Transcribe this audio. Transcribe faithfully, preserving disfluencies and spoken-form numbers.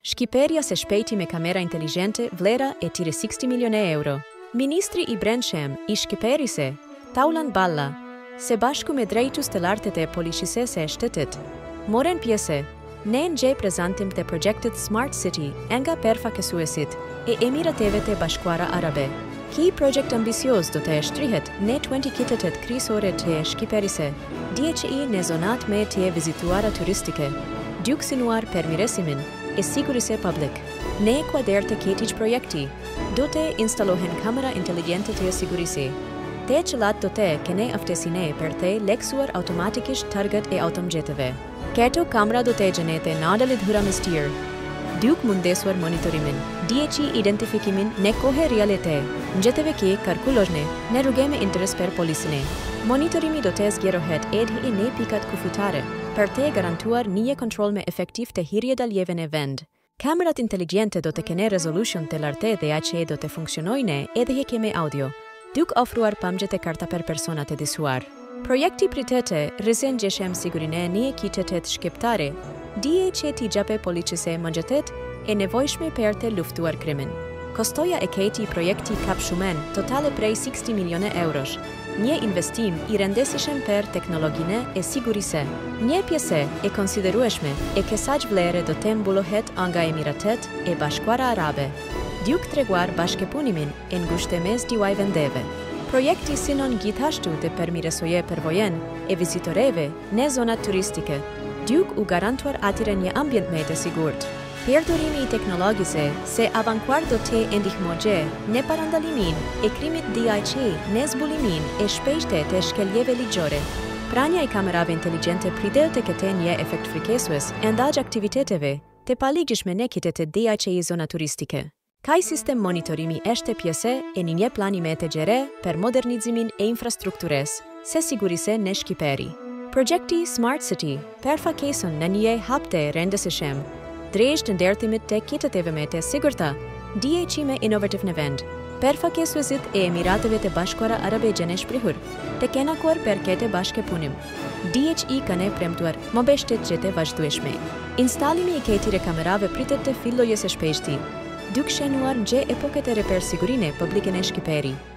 Shqipëria se shpejti me kamera inteligjente, vlera e tyre sessanta milionë euro. Ministri i Brendshëm i Shqipërisë, Taulan Balla, se bashku me drejtues të lartë të policisë së shtetit, morën pjesë në një prezantim të projektit Smart City nga përfaqësuesit e Emirateve të Bashkuara Arabe. Ky projekt ambicioz do të shtrihet në njëzet qytetet kryesore të Shqipërisë, D H I në zonat me të vizituara turistike, duke synuar përmirësimin e sigurisë publike. Në kuadër të këtij projekti, do të instalohen kamera inteligjente të sigurisë. Të cilat do të kenë aftësinë për të leksuar automatikisht target e automjeteve. Këto kamera do të gjenete në lidhura me tyre, duke mundësuar monitorimin, D H I identifikimin në kohë reale, mjeteve që kalkulojnë në rrugë me interes për policinë. Monitorimi do të zgjerohet edhe në pikat kufitare për të garantuar një kontroll me efektiv të hyrjetaljeve në vend. Kamerat inteligjente do të kenë rezolucion të lartë dhe aq do të funksionojnë edhe që me audio, duke ofruar pamje të karta për persona të disuar. Projekti pritet rrëzën gjeshem sigurinë në qytetet shqiptare, D H I gjape policisë mëngjetet e nevojshme për të luftuar krimin. Kostoja e këtij projekti kap shumën totale prej sessanta milionë eurosh, një investim i rëndësishëm për teknologjinë e sigurisë. Një pjesë e konsiderueshme e kësaj vlere do të mbullohet nga Emiratet e Bashkuara Arabe, duke treguar bashkëpunimin e ngushtë mes dy vendeve. Projekti synon gjithashtu të përmirësojë përvojën e vizitorëve në zonat turistike, duke u garantuar atyre një ambient më të sigurt. Përdorimi i teknologjisë së avanguardë do të ndihmojë në parandalimin e krimit D H I në zbulimin e shpejtë të shkeljeve ligjore. Prania e kamerave inteligjente pritet të ketë një efekt frikesues ndaj aktiviteteve të paligjshme në qytetet D H I zona turistike. Kaj sistem monitorimi është pjesë e një plani më të gjerë për modernizimin e infrastrukturës së sigurisë në Shqipëri. Projekti Smart City përfaqëson në një hap të rëndësishëm drejt të ndërtimit të qyteteve më të sigurta, D H I më inovativ në vend. Përfaqësuesit e Emirateve të Bashkuara Arabe janë shprehur të kënaqur për këtë bashkëpunim. D H I kanë premtuar mbështetje të vazhdueshme. Installimi i këtyre kamerave pritet të fillojë së shpejti, duke shënuar një epokë të re për sigurinë publike në Shqipëri.